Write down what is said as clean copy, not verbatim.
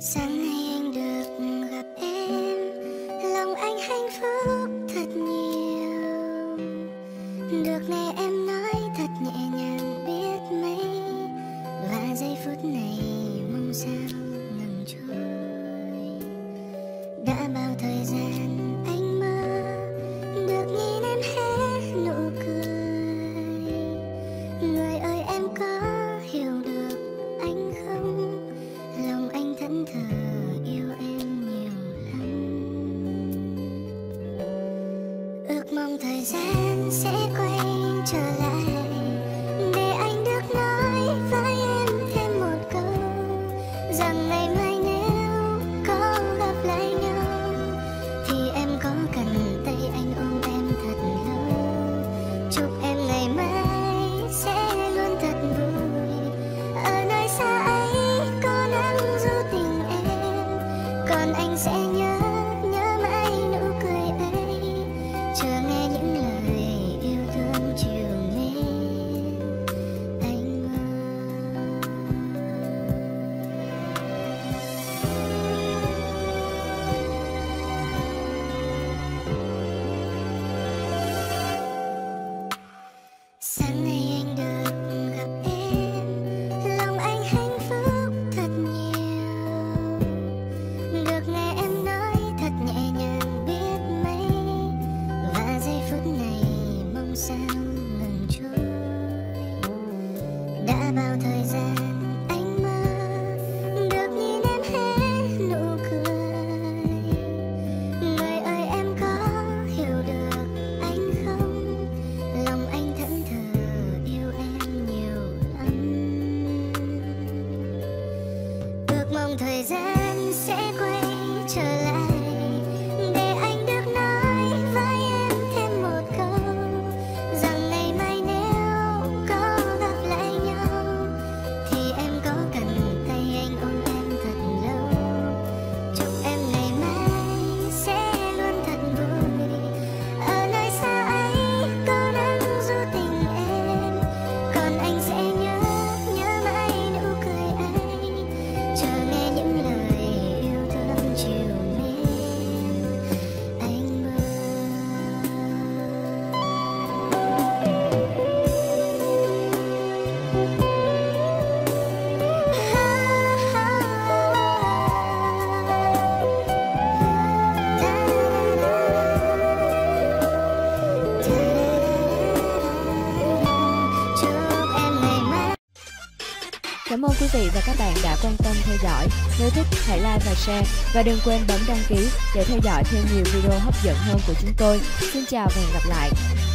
Sáng nay anh được gặp em, lòng anh hạnh phúc thật nhiều. Được nghe em nói thật nhẹ nhàng biết mấy, và giây phút này mong sao ngừng trôi. Đã bao thời gian anh mơ được nhìn em hé nụ cười. Người ơi em có hiểu được anh không? Lòng anh thẫn thờ yêu em nhiều lắm. Ước mong thời gian sẽ quay trở lại, để anh được nói với em thêm một câu rằng ngày mai nếu có gặp lại nhau thì em có cần tay anh ôm em thật lâu. Chúc em ngày mai sẽ luôn thật vui, ở nơi xa ấy có nắng du tình em, còn anh sẽ nhớ mãi nụ cười ấy, chờ nghe những lời yêu thương chiều mến anh mơ. Sáng nay anh được gặp em, lòng anh hạnh phúc thật nhiều. Được nghe em nói thật nhẹ nhàng biết mấy, và giây phút này mong sao ngừng trôi. Đã bao thời gian anh mơ được nhìn em hé nụ cười. Người ơi em có hiểu được anh không? Lòng anh thẫn thờ yêu em nhiều lắm. Ước mong thời gian sẽ quay trở lại, để anh được nói với em thêm một câu rằng ngày mai nếu có gặp lại nhau thì em có cần tay anh ôm em thật lâu. Chúc em ngày mai sẽ luôn thật vui, ở nơi xa ấy có nắng du tình em, còn anh sẽ nhớ mãi nụ cười ấy, chờ nghe những lời yêu thương chiều mến anh mơ. Chúc em ngày mai. Cảm ơn quý vị và các bạn đã quan tâm theo dõi. Nếu thích hãy like và share, và đừng quên bấm đăng ký để theo dõi thêm nhiều video hấp dẫn hơn của chúng tôi. Xin chào và hẹn gặp lại.